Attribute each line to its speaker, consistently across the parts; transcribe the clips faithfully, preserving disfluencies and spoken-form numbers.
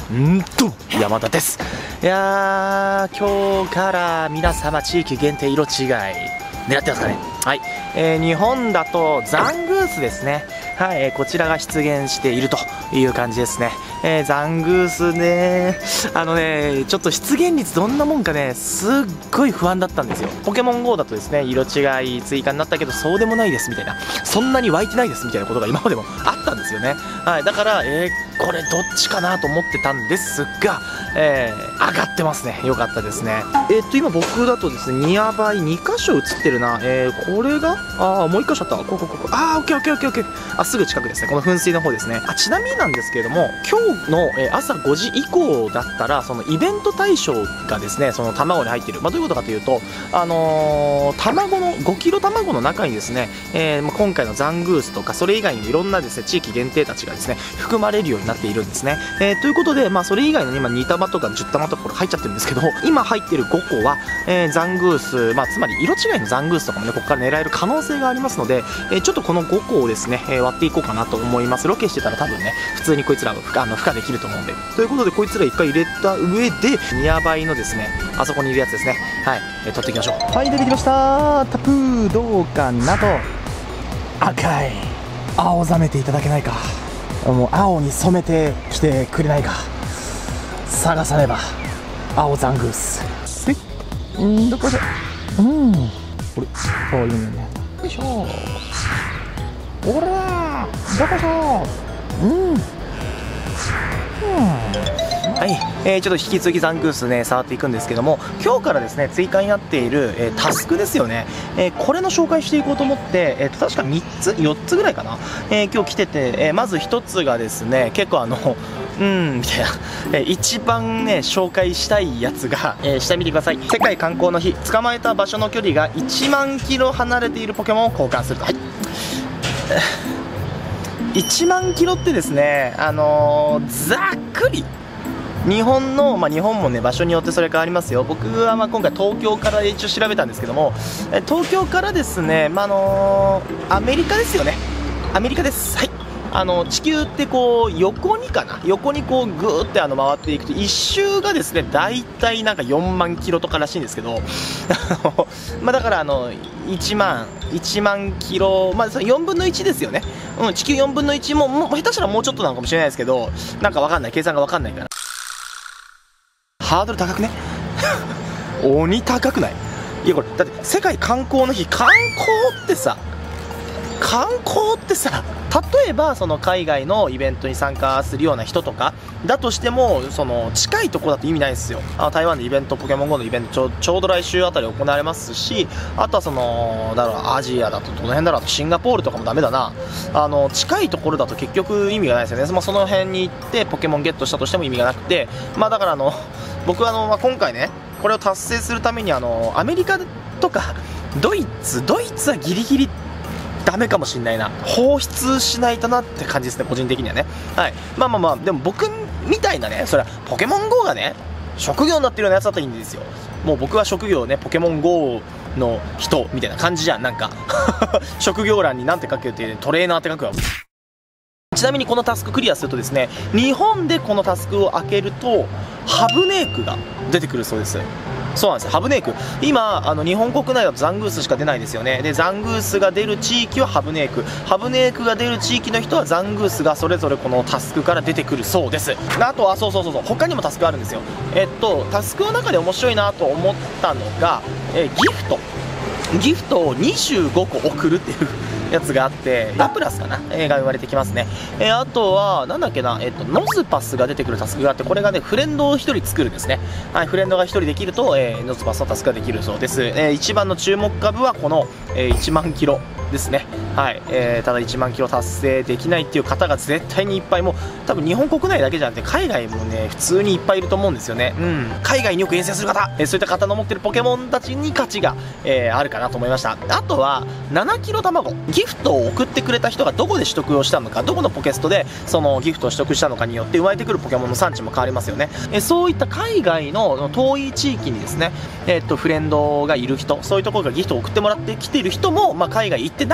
Speaker 1: んと山田です。いやー、今日から皆様地域限定色違い狙ってますかね。はい、えー、日本だとザングースですね。はい、えー、こちらが出現しているという感じですね。えー、ザングースね、あのね、ちょっと出現率どんなもんかね、すっごい不安だったんですよ。ポケモン ゴー だとですね、色違い追加になったけどそうでもないですみたいな、そんなに湧いてないですみたいなことが今までもあったんですよね。はい、だから、えー、これどっちかなと思ってたんですが、えー、上がってますね。よかったですね。えー、っと今僕だとですね、ニアバイに箇所映ってるな。えー、これがああもういっ箇所あったわ。ここここああオッケーオッケーオッケーオッケー。あ、すぐ近くですね。この噴水の方ですね。あ、ちなみになんですけれども、今日の、えー、朝ごじ以降だったらそのイベント対象がですね、その卵に入っている、まあ、どういうことかというと、あのー、卵のごキロ卵の中にですね、えー、まあ、今回のザングースとかそれ以外にもいろんなですね地域限定たちがですね含まれるようになっているんですね。えー、ということで、まあ、それ以外の今に玉とかじゅう玉とかこれ入っちゃってるんですけど、今入ってるごこは、えー、ザングース、まあ、つまり色違いのザングースとかもねここから狙える可能性がありますので、えー、ちょっとこのごこをですね、えー、割っていこうかなと思います。ロケしてたら多分ね普通にこいつらをあの孵化できると思うんで、ということでこいつらいっかい入れた上でニアバイのですねあそこにいるやつですね、はい、えー、取っていきましょう。はい、出てきました。タプーどうかなと。赤い青ざめていただけないか。もう青に染めてきてくれないか。探さねば青ザングース。えんどこでうんこれああいいね。よいしょおらどこそうんはい、えー、ちょっと引き続きザングースね触っていくんですけども、今日からですね追加になっている、えー、タスクですよね、えー、これの紹介していこうと思って、えー、と確かみっつよっつぐらいかな、えー、今日来てて、えー、まずひとつがですね結構あのうんみたいな、えー、一番ね紹介したいやつが、えー、下見てください。世界観光の日、捕まえた場所の距離がいちまんキロ離れているポケモンを交換すると。はいいちまんキロってですね、あのー、ざっくり日本の、まあ、日本もね場所によってそれ変わりますよ。僕はまあ今回東京から一応調べたんですけども、え東京からですね、まあ、あのー、アメリカですよね。アメリカです。はい、あの地球ってこう横にかな横にこうぐーってあの回っていくと一周がですねだいたいなんかよんまんキロとからしいんですけどまあだからあのいちまんキロ、まあそれよんぶんのいちですよね。うん、地球よんぶんのいちももう下手したらもうちょっとなのかもしれないですけど、なんかわかんない、計算がわかんないからハードル高くね鬼高くない？いやこれだって世界観光の日、観光ってさ観光ってさ例えばその海外のイベントに参加するような人とかだとしても、その近いところだと意味ないですよ。あの台湾でイベント、ポケモン ゴー のイベントちょちょうど来週あたり行われますし、あとはそのだろうアジアだとどの辺だろう、シンガポールとかもダメだな。あの近いところだと結局意味がないですよね。まあ、その辺に行ってポケモンゲットしたとしても意味がなくて、まあだからあの僕はあの、まあ、今回ねこれを達成するためにあのアメリカとかドイツドイツはギリギリダメかもしんないな。放出しないとなって感じですね、個人的にはね。はい、まあまあまあでも僕みたいなね、それはポケモン ゴー がね職業になってるようなやつだったらいいんですよ。もう僕は職業ねポケモン ゴー の人みたいな感じじゃん。なんか職業欄になんて書けるって、トレーナーって書くわ。ちなみにこのタスククリアするとですね、日本でこのタスクを開けるとハブネークが出てくるそうです。そうなんですよ、ハブネーク。今あの日本国内だとザングースしか出ないですよね。でザングースが出る地域はハブネーク、ハブネークが出る地域の人はザングースがそれぞれこのタスクから出てくるそうです。あとはそうそうそうそう他にもタスクあるんですよ。えっとタスクの中で面白いなと思ったのが、えギフトギフトをにじゅうごこ送るっていうやつがあって、ラプラスかな、えー、が生まれてきますね。えー、あとはなんだっけな、えっとノズパスが出てくるタスクがあって、これがねフレンドをひとり作るんですね。はい、フレンドがひとりできると、えー、ノズパスのタスクができるそうです。えー、一番の注目株はこの、えー、いちまんキロですね。はい、えー、ただいちまんキロ達成できないっていう方が絶対にいっぱい、もう多分日本国内だけじゃなくて海外もね普通にいっぱいいると思うんですよね。うん、海外によく遠征する方、えー、そういった方の持ってるポケモンたちに価値が、えー、あるかなと思いました。あとはななキロ卵、ギフトを送ってくれた人がどこで取得をしたのか、どこのポケストでそのギフトを取得したのかによって生まれてくるポケモンの産地も変わりますよね。えー、そういった海外の遠い地域にですね、えー、っとフレンドがいる人、そういうところがギフトを送ってもらってきている人も、まあ、海外行ってなくてもです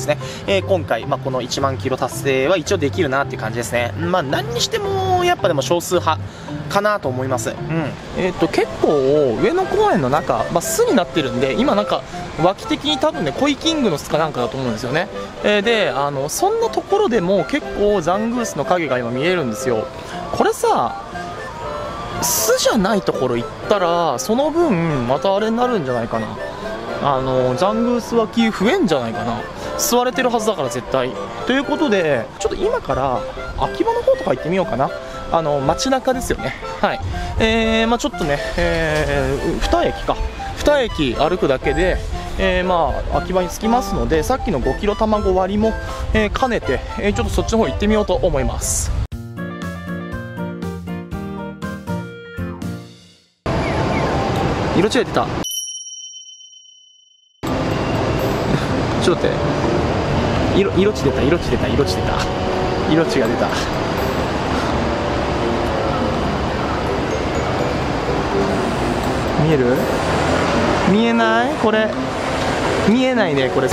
Speaker 1: ですね、えー、今回、まあ、このいちまんキロ達成は一応できるなっていう感じですね。まあ、何にしてもやっぱでも少数派かなと思います。うん、えー、っと結構上野公園の中、まあ、巣になってるんで、今なんか脇的に多分ねコイキングの巣かなんかだと思うんですよね。えー、であのそんなところでも結構ザングースの影が今見えるんですよ。これさ、巣じゃないところ行ったらその分またあれになるんじゃないかな。あのザングース脇増えんじゃないかな。吸われてるはずだから絶対。ということでちょっと今から秋葉の方とか行ってみようかな。あの街中ですよね。はい、えー、まあちょっとね、えー、に駅かに駅歩くだけで、えー、まあ秋葉に着きますので、さっきのごキロ卵割りも、えー、兼ねて、えー、ちょっとそっちの方行ってみようと思います。色違い出た。ちょっと待って、色色地出た色地出た色地出た色地が出た。見える？見えない？これ見えないね。これ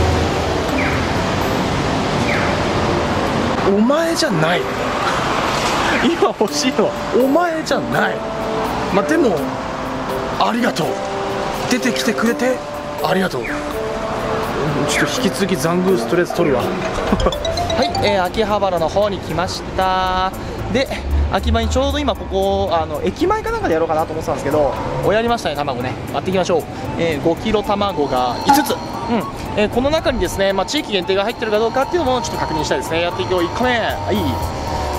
Speaker 1: お前じゃない。今欲しいのはお前じゃない。まあでもありがとう、出てきてくれてありがとう。ちょっと引き続きザングースとりあえず取るわ。はい、えー、秋葉原の方に来ました。で秋葉にちょうど今ここあの駅前かなんかでやろうかなと思ってたんですけど、おやりましたね。卵ね割っていきましょう。えー、ごキロ卵がいつつ、うん、えー、この中にですね、まあ、地域限定が入ってるかどうかっていうのもちょっと確認したいですね。やっていこう。いっこめ、はい、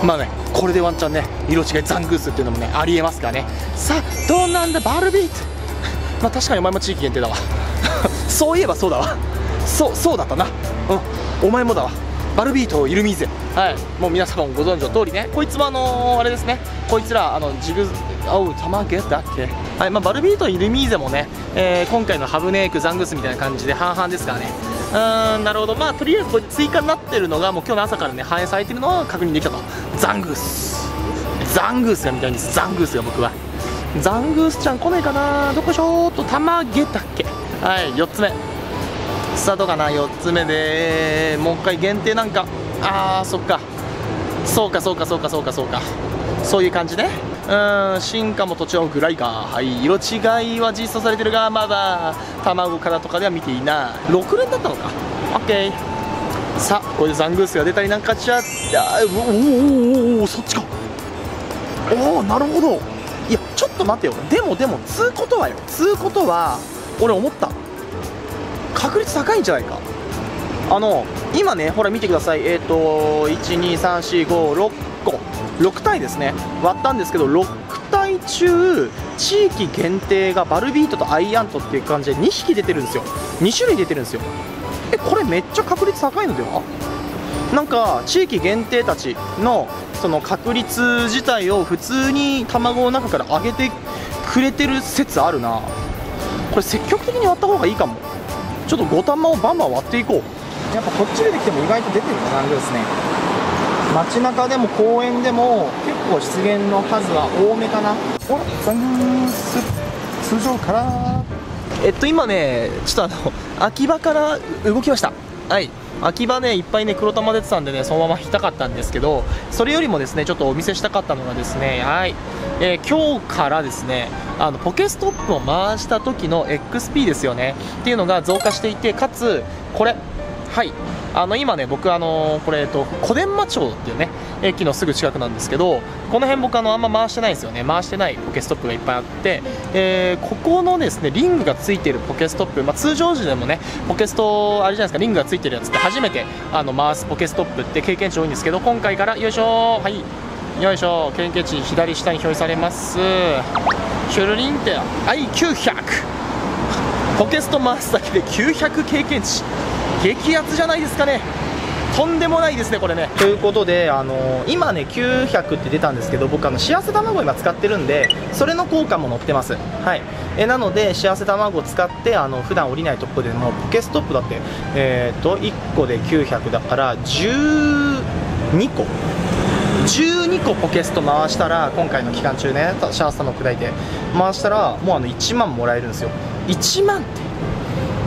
Speaker 1: まあねこれでワンチャンね色違いザングースっていうのもねありえますからね。さあどうなんだバルビート。まあ確かにお前も地域限定だわ。そういえばそうだわ。そうそうだったな。うん、お前もだわ。バルビートイルミーゼ、はい、もう皆様もご存知の通りね、こいつもあのー、あれですね、こいつらあのジグおうたまげだっけ、はい、まあ、バルビートイルミーゼもね、えー、今回のハブネークザングースみたいな感じで半々ですからね。うーん、なるほど。まあとりあえずこれ追加になってるのがもう今日の朝からね反映されてるのは確認できたと。ザングースザングースが見たいんです。ザングースが僕はザングースちゃん来ねえかな。どこしょーっとたまげだっけ。はい、よっつめさあどうかな。よっつめでもう一回限定なんか、あーそっかそうかそうかそうかそうかそうかそういう感じね。うーん、進化も途中ぐらいか。はい、色違いは実装されてるがまだ卵からとかでは見ていない。ろく連だったのか。オッケー。さあこれでザングースが出たりなんかしちゃって、おおおおそっちか。おおなるほど。いやちょっと待てよ。でもでもつうことはよつうことは俺思った、確率高いんじゃないか。あの今ねほら見てください。えっ、ー、といちにさんしごろっころく体ですね割ったんですけど、ろく体中地域限定がバルビートとアイアントっていう感じでにひき出てるんですよ。に種類出てるんですよ。えこれめっちゃ確率高いのでは。なんか地域限定たちのその確率自体を普通に卵の中から上げてくれてる説あるな。これ積極的に割った方がいいかも。ちょっとご玉をバンバン割っていこう。やっぱこっち出てきても意外と出てるかなですね。街中でも公園でも結構出現の数は多めかな。おらザングース通常からえっと今ねちょっとあの秋葉から動きました。はい、秋葉ねいっぱいね黒玉出てたんでねそのまま引きたかったんですけど、それよりもですねちょっとお見せしたかったのがですね、はい、えー、今日からですねあのポケストップを回した時の エックスピー ですよねっていうのが増加していて、かつこれはいあの今ね僕あのこれ、えっと、小伝馬町っていうね駅のすぐ近くなんですけど、この辺僕あのあんま回してないんですよね。回してないポケストップがいっぱいあって、えー、ここのですねリングがついているポケストップ、まあ、通常時でもねポケストあれじゃないですか、リングがついてるやつって初めてあの回すポケストップって経験値多いんですけど、今回からよいしょはいよいしょ経験値左下に表示されます。シュルリンって アイきゅうひゃく ポケスト回すだけできゅうひゃく経験値、激アツじゃないですかね。とんでもないですねこれね。ということで、あのー、今ねきゅうひゃくって出たんですけど、僕あの幸せ卵今使ってるんでそれの効果も載ってます。はい、えなので幸せ卵を使ってあの普段降りないところでもポケストップだって、えー、といっこできゅうひゃくだからじゅうにこじゅうにこポケスト回したら、今回の期間中ねシャースタの砕いて回したらもうあのいちまんもらえるんですよ。いちまんって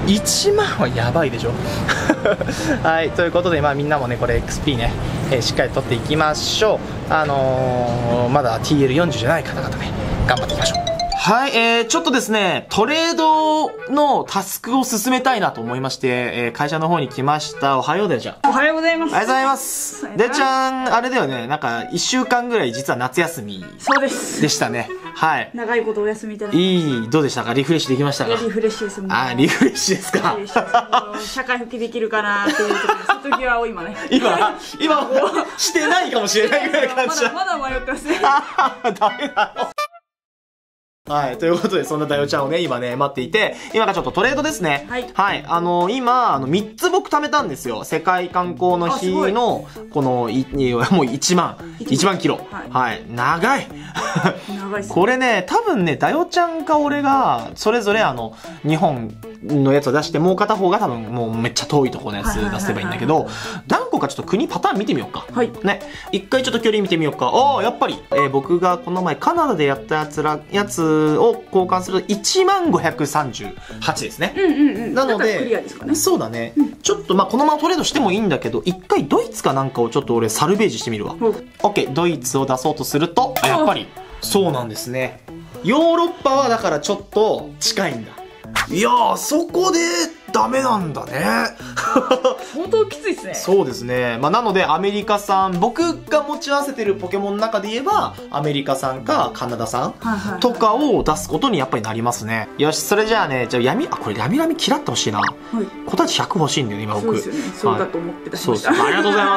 Speaker 1: いちまんはやばいでしょはい、ということで、まあ、みんなもねこれ エックスピー ね、えー、しっかり取っていきましょう。あのー、まだ ティーエルよんじゅう じゃない方々ね頑張っていきましょう。はい、えー、ちょっとですね、トレードのタスクを進めたいなと思いまして、えー、会社の方に来ました。おはようでちゃん。
Speaker 2: おはようございます。
Speaker 1: ありがとうございます。でちゃん、あれだよね、なんか、いっしゅうかんぐらい実は夏休み。
Speaker 2: そうです。
Speaker 1: でしたね。はい。
Speaker 2: 長いことお休みいただきま
Speaker 1: した。いい、どうでしたか？リフレッシュできましたか？
Speaker 2: リフレッシュですもん。
Speaker 1: あ、リフレッシュですか？
Speaker 2: 社会復帰できるかなっていうところで、その時は今ね。
Speaker 1: 今、今、してないかもしれないぐらいの感じだ。
Speaker 2: まだまだ迷ってますね。
Speaker 1: ダメだよ。はい。ということで、そんなダヨちゃんをね、今ね、待っていて、今がちょっとトレードですね。
Speaker 2: はい。
Speaker 1: はい。あのー、今、あの、みっつ僕貯めたんですよ。世界観光の日の、この、い、もういちまん。いちまんキロ。はい。はい、長い。
Speaker 2: 長いっすね。
Speaker 1: これね、多分ね、ダヨちゃんか俺が、それぞれあの、日本、のやつを出して、もう片方が多分もうめっちゃ遠いところのやつ出せばいいんだけど、何個かちょっと国パターン見てみようか。はい。ね。一回ちょっと距離見てみようか。ああ、やっぱり、えー、僕がこの前カナダでやったやつら、やつを交換するといちまんごひゃくさんじゅうはちですね。
Speaker 2: うんうんうん。
Speaker 1: なので、
Speaker 2: クリアですかね。
Speaker 1: そうだね。うん、ちょっとまあこのままトレードしてもいいんだけど、一回ドイツかなんかをちょっと俺サルベージしてみるわ。うん、オッケー、ドイツを出そうとすると、あ、やっぱり、そうなんですね。ヨーロッパはだからちょっと近いんだ。いやー、そこでダメなんだね。
Speaker 2: 相当きついっすね。
Speaker 1: そうですね。まあ、なのでアメリカ産、僕が持ち合わせてるポケモンの中で言えばアメリカ産かカナダ産とかを出すことにやっぱりなりますね。よし、それじゃあね、じゃあ闇、あ、これ闇闇嫌ってほしいな。はい。答えひゃく欲しいんだよね、今僕。
Speaker 2: そうですよね。そうだと思って出しました。
Speaker 1: はい、そうです。ありがとうございます。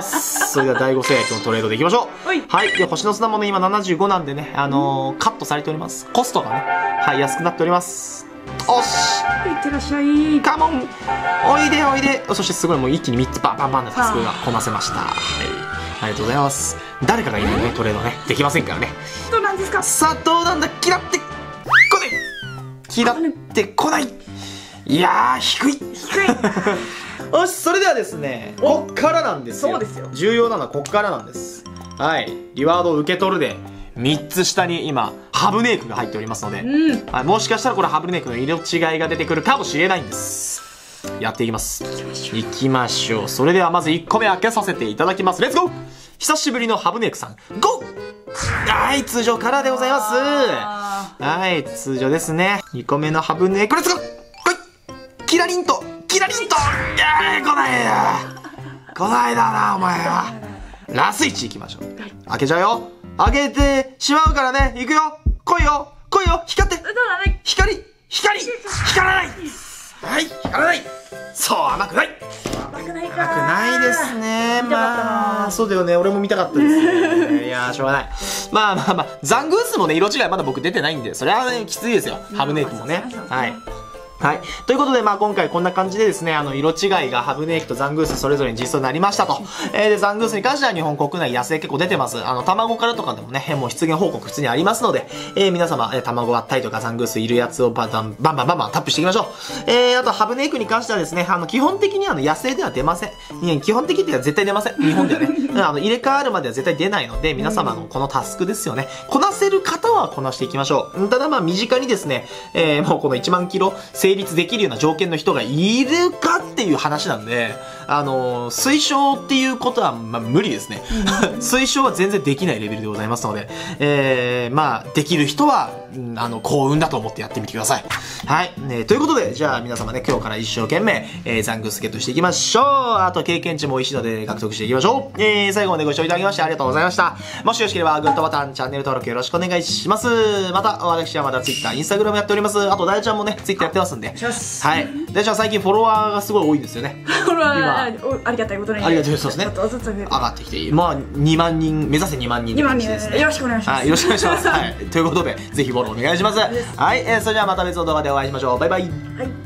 Speaker 1: それではだいご制約のトレードでいきましょう。はい。はい。で、星の砂もね、今ななじゅうごなんでね、あのー、カットされております。コストがね、はい、安くなっております。おし、
Speaker 2: いってらっしゃい。
Speaker 1: カモン、おいでおいで。そしてすごいもう一気にみっつバンバンバンのタスクがこなせました。はい、ありがとうございます。誰かがいるのね、トレードねできませんからね。
Speaker 2: どうなんですか？
Speaker 1: さあどうなんだ。嫌ってこない嫌ってこない。いやー、低い低い。よし、それではですね、こっからなんですよ。
Speaker 2: そうですよ。
Speaker 1: 重要なのはこっからなんです。はい、リワードを受け取るでみっつ下に今ハブネークが入っておりますので、うん、はい、もしかしたらこれハブネークの色違いが出てくるかもしれないんです。やっていきます。いきましょう。それではまずいっこめ開けさせていただきます。レッツゴー。久しぶりのハブネークさん、ゴー。はい、通常カラーでございます。はい、通常ですね。にこめのハブネーク、レッツゴー。来い。キラリンとキラリンと、いやー、来ないや来ないだなお前は。ラスイチいきましょう。開けちゃうよ。開けてしまうからね。行くよ。来いよ。来いよ。光って。光、光、光らない。はい、光らない。そう、甘くない。
Speaker 2: 甘くないか。
Speaker 1: 甘くないですね。まあ、そうだよね。俺も見たかったですね。いやー、しょうがない。まあまあまあ、ザングースもね、色違いまだ僕出てないんで、それはね、きついですよ。ハブネークもね。はい。はい。ということで、まあ今回こんな感じでですね、あの、色違いがハブネークとザングースそれぞれに実装になりましたと。えー、で、ザングースに関しては日本国内野生結構出てます。あの、卵からとかでもね、もう出現報告普通にありますので、えー、皆様、えー、卵割ったりとかザングースいるやつをバンバンバンバンバンバンタップしていきましょう。えー、あとハブネークに関してはですね、あの、基本的にあの、野生では出ません。いや、基本的には絶対出ません。日本ではね。あの、入れ替わるまでは絶対出ないので、皆様のこのタスクですよね。こなせる方はこなしていきましょう。ただまあ、身近にですね、えー、もうこのいちまんキロ成立できるような条件の人がいるかっていう話なんで、あのー、推奨っていうことは、まあ、無理ですね。推奨は全然できないレベルでございますので、えー、まあ、できる人は、うん、あの、幸運だと思ってやってみてください。はい。ね、ということで、じゃあ皆様ね、今日から一生懸命、えー、ザングースゲットしていきましょう。あと、経験値も美味しいので獲得していきましょう。えー、最後までご視聴いただきましてありがとうございました。もしよろしければ、グッドボタン、チャンネル登録よろしくお願いします。また、私はまだ Twitter、Instagram やっております。あと、ダイちゃんもね、Twitter やってますんで。はい。ダイちゃん最近フォロワーがすごい多いんですよね。
Speaker 2: フォロワー、ありがたいことに。
Speaker 1: ありがとうございますね。上がってきている。まあ、にまんにん、目指せにまんにんって感じですね。
Speaker 2: よろしくお願いします。
Speaker 1: はい、よろしくお願いします。はい。ということで、ぜひフォローお願いします。はい、えー、それではまた別の動画でお会いしましょう。バイバイ。
Speaker 2: はい。